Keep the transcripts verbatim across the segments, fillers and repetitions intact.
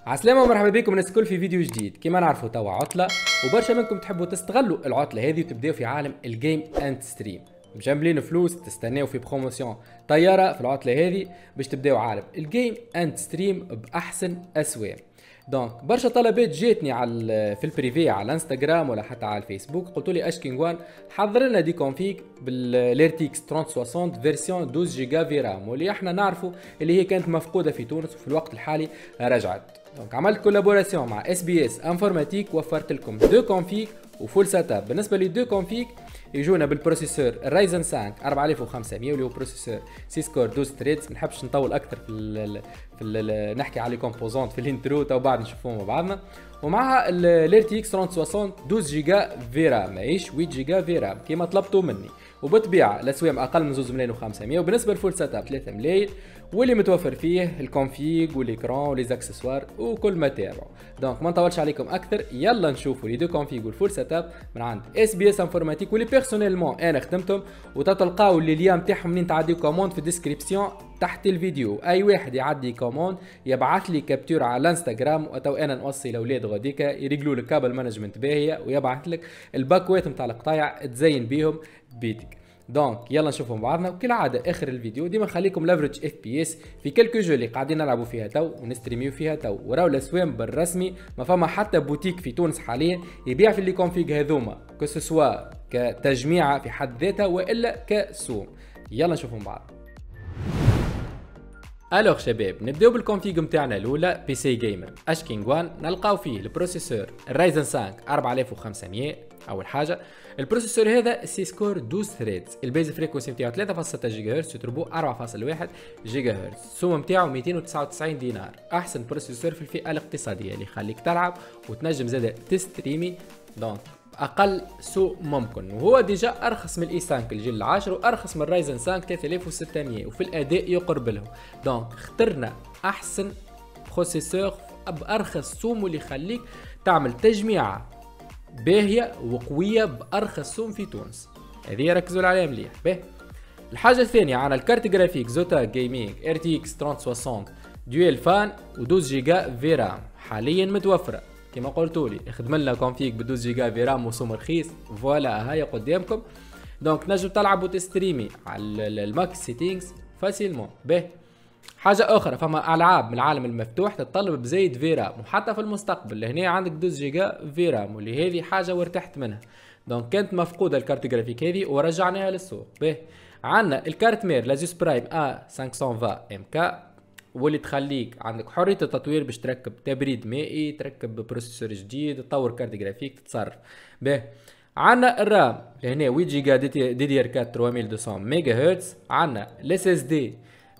عسلامة ومرحبا بكم الناس الكل في فيديو جديد. كما نعرفوا توا عطلة وبرشا منكم تحبوا تستغلوا العطلة هذه وتبداو في عالم الجيم اند ستريم، مجملين فلوس تستناو في بروموسيون طيارة في العطلة هذه باش تبداو عالم الجيم اند ستريم بأحسن أسوام. دونك برشا طلبات جاتني على في البريفي على الانستغرام ولا حتى على الفيسبوك، قلتوا لي اش كينغ وان حضر لنا دي كونفيغ بالارتيكس ثلاثمية وستين فيرسيون اثنا عشر جيجا في رام، واللي احنا نعرفوا اللي هي كانت مفقوده في تونس وفي الوقت الحالي رجعت. دونك عملت كولابوراسيون مع اس بي اس انفورماتيك، وفرت لكم دو كونفيغ وفول سيت اب. بالنسبه لي دو كونفيغ يجونا بالبروسيسور الرايزن خمسة أربعة آلاف وخمسمية واللي هو بروسيسور سيس كور اثنا عشر ثريدز. ما نحبش نطول اكثر في ال في ال نحكي على كومبوزونت في الانترو تو بعد نشوفوهم مع بعضنا. ومعها الار تي اكس ثلاثمية وستين اثنا عشر جيجا في رام، ماهيش ثمانية جيجا في رام كيما طلبتوا مني، وبالطبيعه الاسوام اقل من زوز ملايين وخمسمية. وبالنسبه للفول سيت اب ثلاثة ملايين، واللي متوفر فيه الكونفيغ والاكران وليزاكسسوار وكل ما تابعوا. دونك ما نطولش عليكم اكثر، يلا نشوفوا لي دو كونفيغ والفول سيت اب من عند اس بي اس انفورماتيك، واللي بيرسونيلمون انا خدمتهم، وتتلقاو اللي ليام نتاعهم منين تعديو كوموند في الديسكريبسيون تحت الفيديو. اي واحد يعدي كوموند يبعث لي كابتور على الانستغرام، وتو انا نوصي الاولاد غاديكا يريقلوا لك كابل مانجمنت باهيه، ويبعث لك الباكوات نتاع القطايع تزين بيهم بيتك. دونك يلا نشوفوا بعضنا. وكالعاده اخر الفيديو ديما خليكم لافريج اف بي اس في كلكو جو اللي قاعدين نلعبوا فيها تو ونستريميو فيها تو، وراو الاسوام بالرسمي ما فما حتى بوتيك في تونس حاليا يبيع في اللي كونفيغ هذوما، كسوسوا كتجميعه في حد ذاتها والا كسوم. يلا نشوفوا بعض. الوغ شباب، نبداو بالكونفيغ نتاعنا الاولى بي سي جيمر اش كينغ وان. نلقاو فيه البروسيسور الرايزن خمسة أربعة آلاف وخمسمية. اول حاجه البروسيسور هذا سي سكور اثنا عشر ثريدز، البيز فريكونسي نتاعو ثلاثة فاصلة ستة جيجا هرتز، تربو أربعة فاصلة واحد جيجا هرتز، السوم نتاعو مئتين وتسعة وتسعين دينار. احسن بروسيسور في الفئه الاقتصاديه اللي يخليك تلعب وتنجم زاده تستريمي. دونك اقل سوء ممكن، وهو ديجا ارخص من الاي خمسة الجيل العاشر، وارخص من الرايزن خمسة ثلاثة آلاف وستمية، وفي الاداء يقرب لهم. دونك اخترنا احسن بروسيسور بارخص سوم واللي يخليك تعمل تجميعه باهيه وقويه بارخص سوم في تونس. هذه ركزوا عليها مليح. باهي الحاجه الثانيه عنا الكارت جرافيك زوتا جيمنج ار تي اكس ثلاثمية وستين دويل فان و12 جيجا في رام حاليا متوفره. كما قلتوا لي اخدم لنا كونفيغ ب اثنا عشر جيجا في رام وسوم رخيص، فوالا هاي قدامكم. دونك تنجم تلعب وتستريمي على الماكس سيتينغز فاسيلمون. باهي حاجه اخرى، فما العاب من العالم المفتوح تتطلب بزايد في رام، وحتى في المستقبل لهنا عندك اثنا عشر جيجا في رام، واللي هذه حاجه وارتحت منها. دونك كانت مفقوده الكارت جرافيك هذه ورجعناها للسوق. باهي عندنا الكارت مير لازوس برايم ا خمسمية وعشرين ام كي، واللي تخليك عندك حريه التطوير باش تركب تبريد مائي، تركب بروسيسور جديد، تطور كارت جرافيك، تتصرف. باهي عندنا الرام لهنا ثمانية جيجا دي دي ار أربعة ثلاثمية ومئتين ميجا هرتز. عندنا الاس اس دي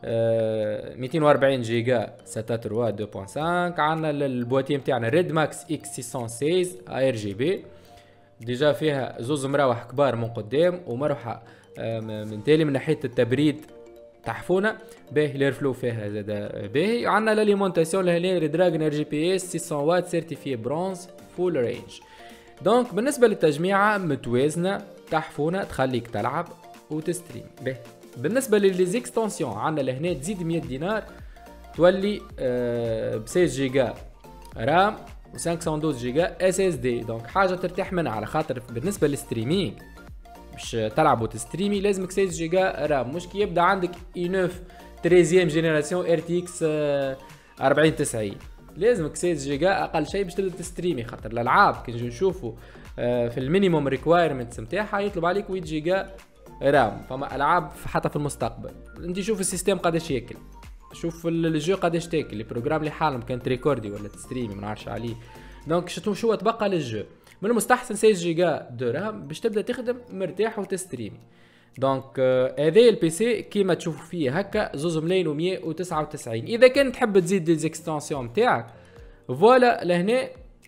مئتين وأربعين جيجا ستة ثلاثة اثنين فاصلة خمسة. عندنا البواتيه نتاعنا ريد ماكس اكس ستمية وستة عشر ار جي بي، ديجا فيها زوز مراوح كبار من قدام ومروحه من تالي من ناحيه التبريد تحفونه. باهي الاير فلو فيها زاد باهي. عندنا لاليمونتاسيون لهنا ريدراجون ار جي بي اس ستمية وات سيرتيفي برونز فول رينج. دونك بالنسبه للتجميعه متوازنه تحفونه تخليك تلعب وتستريم. باهي بالنسبه للزيكستونسيون عندنا لهنا تزيد مية دينار تولي أه ب ستة جيجا رام و خمسمية واثناشر جيجا اس اس دي. دونك حاجه ترتاح منها، على خاطر بالنسبه للستريمينغ باش تلعب وتستريمي لازمك ستة جيجا رام، مش كي يبدا عندك اي تسعة ثلاثة جينيراسيون ار تي اكس أربعين تسعين، لازمك ستة جيجا اقل شيء باش تبدا تستريمي. خاطر الالعاب كي نجي نشوفوا في المينيموم ريكوايرمنتس نتاعها يطلب عليك ثمانية جيجا رام. فما العاب حتى في المستقبل انت شوف السيستم قداش ياكل، شوف الجو قداش تاكل، البروجرام اللي حالهم كان تريكوردي ولا تستريمي ما نعرفش عليه. دونك شتو شو تبقى للجو، من المستحسن ستة جيجا دو رام باش تبدا تخدم مرتاح وتستريمي. دونك هذا آه البي سي كيما تشوفوا فيه هكا زوز ملايين ومية وتسعة وتسعين. اذا كان تحب تزيد ليزيكستونسيون نتاعك فوالا لهنا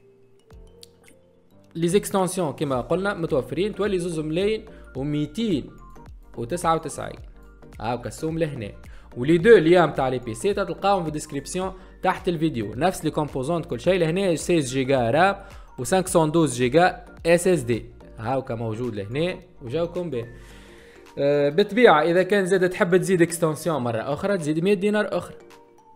ليزيكستونسيون كيما قلنا متوفرين، تولي زوز ملايين ومئتين وتسعة وتسعين هاكا السوم لهنا. ولي دو ليام تاع لي بي سي تلقاهم في الديسكريبسيون تحت الفيديو، نفس لي كومبوزونت كل شيء لهنا ستة جيجا رام و خمسمية واثناشر جيجا اس اس دي هاكا موجود لهنا وجاوكم به. أه بالطبيعه اذا كان زاد تحب تزيد اكستنسيون مره اخرى تزيد مية دينار اخرى.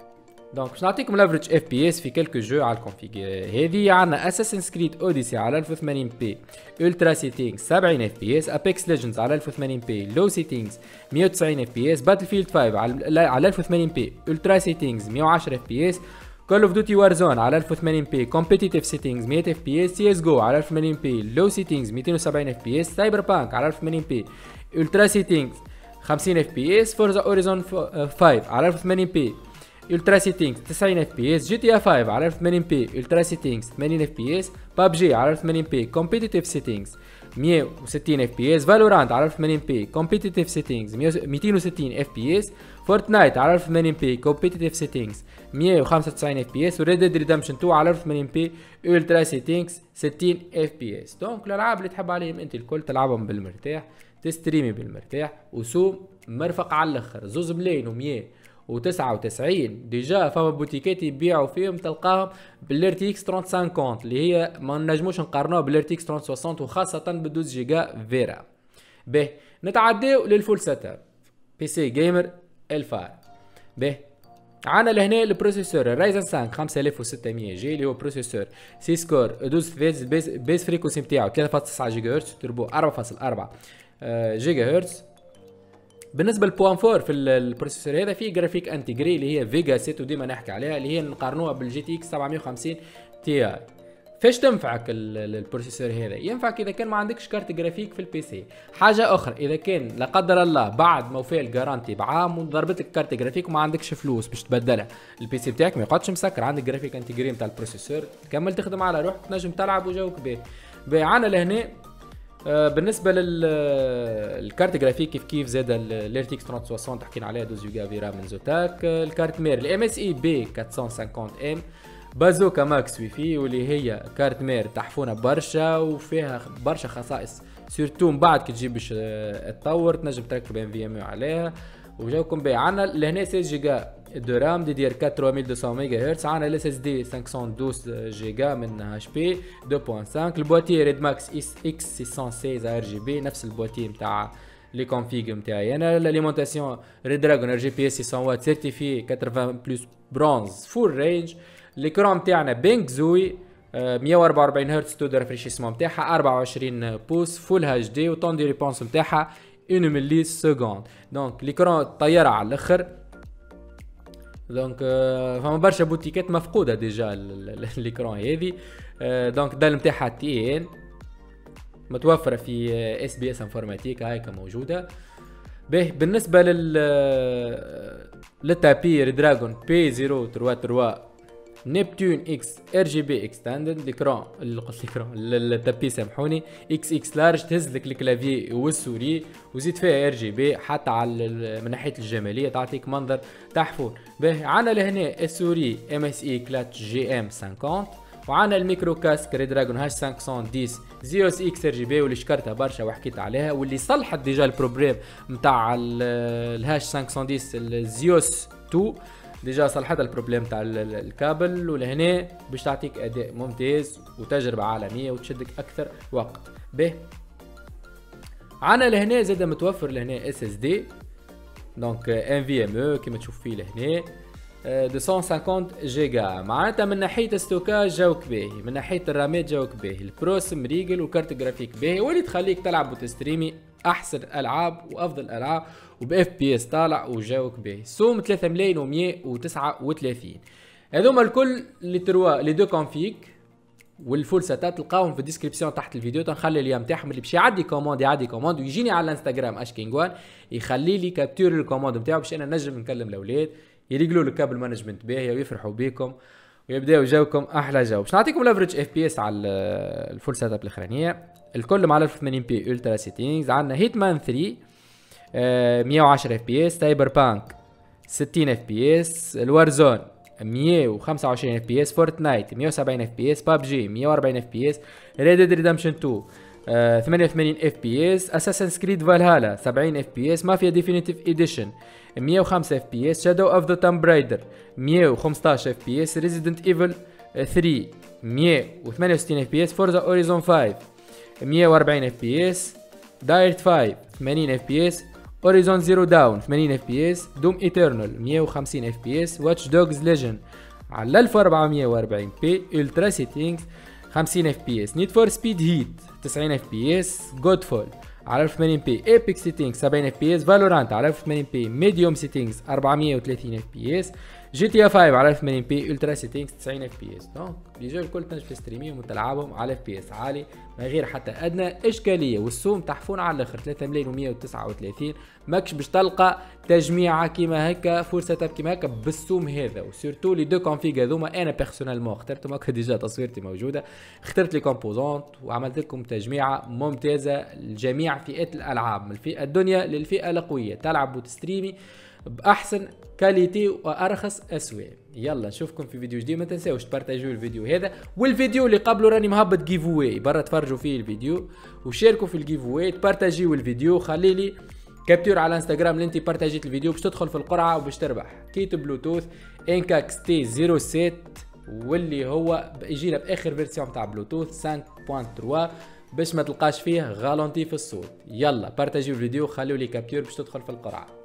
دونك باش نعطيكم الافريج اف بي اس في كلكو جو على الكونفيغ هذه. عندنا اساسن سكريد اوديسي على ألف وثمانين بي الترا سيتينغز سبعين اف بي اس، ابيكس ليجندز على ألف وثمانين بي لو سيتينغز مية وتسعين اف بي اس، باتل فيلد خمسة على على ألف وثمانين بي الترا سيتينغز مية وعشرة اف بي اس، كول اوف ديوتي وار زون على ألف وثمانين بي كومبيتيتيف سيتينغز مية اف بي اس، سي اس جو على ألف وثمانين بي لو سيتينغز مئتين وسبعين اف بي اس، سايبر بانك على ألف وثمانين بي الترا سيتينغز خمسين اف بي اس، فورزا اوريزون خمسة على ألف وثمانين بي الترا سيتينغز تسعين اف بي اس، جي تي اي خمسة على ألف وثمانين بي الترا سيتينغز ثمانين اف بي اس، بابجي على ألف وثمانين بي كومبيتيتيف سيتينغز مية وستين اف بي اس، فالورانت على ألف وثمانين بي كومبيتيتيف سيتينغز مئتين وستين اف بي اس، فورتنايت على ألف وثمانين بي كومبيتيتيف سيتينغز مية وخمسة وتسعين اف بي اس، وريد ديد ريدمشن اثنين على ألف وثمانين بي الترا سيتينغز ستين اف بي اس. دونك الالعاب اللي تحب عليهم انت الكل تلعبهم بالمرتاح، تستريمي بالمرتاح، وسوم مرفق على الاخر زوز ملايين ومية وتسعة وتسعين ديجا فما بوتيكات يبيعوا فيهم تلقاهم بالار تي اكس خمسة مية وخمسين اللي هي ما نجموش نقارنوها بالار تي اكس ثلاثمية وستين وخاصة ب اثناشر جيجا فيرا. به نتعداو للفول سيت اب بي سي جيمر الفار. به عنا لهنا البروسيسور رايزن خمسة خمسة آلاف وستمية جي اللي هو بروسيسور سي سكور اثناشر ثريدز، بيس, بيس فريكونسي نتاعو ثلاثة فاصلة تسعة جيجا هرتز، تربو أربعة فاصلة أربعة جيجا هرتز. بالنسبه للبوان فور في البروسيسور هذا فيه جرافيك انتجري اللي هي فيجا ست، وديما نحكي عليها اللي هي نقارنوها بالجي تي اكس سبعمية وخمسين تي اي. فاش تنفعك البروسيسور هذا؟ ينفعك اذا كان ما عندكش كارت جرافيك في البي سي. حاجه اخرى اذا كان لا قدر الله بعد ما وفى الجارانتي بعام وضربت لك كارت جرافيك وما عندكش فلوس باش تبدلها، البي سي بتاعك ما يقعدش مسكر، عندك جرافيك انتجري نتاع البروسيسور تكمل تخدم على روحك تنجم تلعب وجوك باهي. عنا لهنا آه بالنسبه للكارت جرافيك كيف كيف زاد الار تي اكس ثلاثمية وستين حكينا عليها اثناشر جيجا في رام من زوتاك. آه الكارت مير الام اس اي بي أربعمية وخمسين ام، بازوكا ماكس ويفي واللي هي كارت مير تحفونه برشا وفيها برشا خصائص سيرتو من بعد كي تجيب باش تطور تنجم تركب ام في ام عليها وجاوكم بيه. عنا لهنا ستة جيجا دو رام دي دي ار أربعة ثلاثة مئتين ميجا هرتز، عنا الاس اس دي خمسمية واثناشر جيجا من اتش بي اثنين فاصلة خمسة، البواتيه ريد ماكس اكس ستمية وستة ار جي بي نفس البواتيه نتاع لي كونفيغ نتاعي انا. الاليمونتاسيون ريد دراجون ار جي بي اس ستمية وات سيرتيفي ثمانين بلس برونز فول رينج. الاكران نتاعنا بينك زوي مية وأربعة وأربعين هرتز، تو ريفريشيسمون نتاعها أربعة وعشرين بوس فول اتش دي، وطون دي ريبونس نتاعها واحد ملي سكوند. دونك ليكرون طياره على الاخر. دونك فما برشا بوتيكات مفقوده ديجا ليكرون هذه. دونك الدال نتاعها تي ان متوفره في اس بي اس انفورماتيك هايكا موجوده. به بالنسبه لل للتابي ريدراجون بي صفر ثلاثة ثلاثة نبتون اكس ار جي بي اكستندد ليكرون اللي قلت ليكرون التابي سامحوني اكس اكس لارج تهز لك الكلافي والسوري وزيد فيها ار جي بي حتى على من ناحيه الجماليه تعطيك منظر تحفون. به عنا لهنا السوري ام اس اي كلات جي ام خمسين، وعنا الميكرو كاسك ريدراجون هاش خمسمية وعشرة زيوس اكس ار جي بي واللي شكرتها برشا وحكيت عليها واللي صلحت ديجا البروبليم نتاع الهاش خمسمية وعشرة الزيوس اثنين ديجا صلحت البروبليم تاع الكابل، ولهنا باش تعطيك اداء ممتاز وتجربه عالميه وتشدك اكثر وقت. به عنا لهنا زاد متوفر لهنا اس اس دي دونك ان في ام او كيما تشوف فيه لهنا مئتين وخمسين جيجا. معناتها من ناحيه الستوكاج جاوك باهي، من ناحيه الرامات جاوك باهي، البروس مريقل وكارت جرافيك باهي واللي تخليك تلعب وتستريمي احسن العاب وافضل العاب وباف بي اس طالع وجاوك باهي. سوم ثلاثة ملايين ومية وتسعة وثلاثين. هذوما الكل لي تروا لي دو كونفيغ والفول سيتات تلقاهم في الديسكريبسيون تحت الفيديو. تنخلي اللي نتاعهم اللي باش يعدي كوموند يعدي كوموند ويجيني على الانستغرام اشكينغوان يخلي لي كابتور الكوموند نتاعو باش انا نجم نكلم الاولاد يريقلوا لك كابل مانجمنت باهيه ويفرحوا بيكم ويبداو جاوكم احلى جو. باش نعطيكم الافريج اف بي اس على الفول سيت اب الاخرانيه الكل مع ألف وثمانين بي الترا سيتينغز. عندنا هيتمان ثلاثة آه مية وعشرة اف بي اس، سايبر بانك ستين اف بي اس، الوارزون مية وخمسة وعشرين اف بي اس، فورتنايت مية وسبعين اف بي اس، بابجي مية وأربعين اف بي اس، ريد ديد ريدمشن اثنين آه ثمانية وثمانين اف بي اس، اساسن كريد فالهالا سبعين اف بي اس، مافيا ديفينيتيف اديشن مية وخمسة اف بي اس، شادو اوف ذا توم برايدر مية وخمسطاش اف بي اس، ريزيدنت ايفل ثلاثة مية وثمانية وستين اف بي اس، فورزا اوريزون خمسة مية وأربعين اف بي اس، دايرت خمسة ثمانين اف بي اس، هوريزون زيرو داون ثمانين اف بي اس، دوم ايترنال مية وخمسين اف بي اس، واتش دوجز ليجند على ألف وأربعمية وأربعين بي، الترا سيتينجز خمسين اف بي اس، نيد فور سبيد هيت تسعين اف بي اس، جود فول على ألف وثمانين بي، ايبك سيتينجز سبعين اف بي اس، فالورانت على ألف وثمانين بي، ميديوم سيتينجز أربعمية وثلاثين اف بي اس، جي تي اف خمسة على ألف وثمانين بي، الترا سيتينجز تسعين اف بي اس. دونك الجو الكل تنجم تستريميهم وتلعبهم على اف بي اس عالي من غير حتى ادنى اشكاليه، والسوم تحفون على الاخر ثلاثة ملايين ومية وتسعة وثلاثين. ماكش باش تلقى تجميعه كيما هكا فول سيت اب كيما هكا بالسوم هذا. وسيرتو لي دو كونفيغ هذوما انا بيرسونيلمون اخترتهم هكا، ديجا تصويرتي موجوده، اخترت لي كومبوزونت وعملت لكم تجميعه ممتازه لجميع فئات الالعاب، من الفئه الدنيا للفئه القويه، تلعب وتستريمي باحسن كاليتي وارخص اسواق. يلا نشوفكم في فيديو جديد، ما تنساوش تبارتاجيو الفيديو هذا والفيديو اللي قبله، راني مهبط جيف اواي برا، تفرجوا فيه الفيديو وشاركوا في الجيف اواي، تبارتاجيو الفيديو، خلي لي كابتور على انستغرام اللي انت بارتاجيت الفيديو باش تدخل في القرعه وباش تربح كيت بلوتوث انكاكس تي صفر سبعة، واللي هو يجينا باخر فيرسيون تاع بلوتوث خمسة نقطة ثلاثة باش ما تلقاش فيه غالونتي في الصوت. يلا بارتاجيو الفيديو، خليوا لي كابتور باش تدخل في القرعه.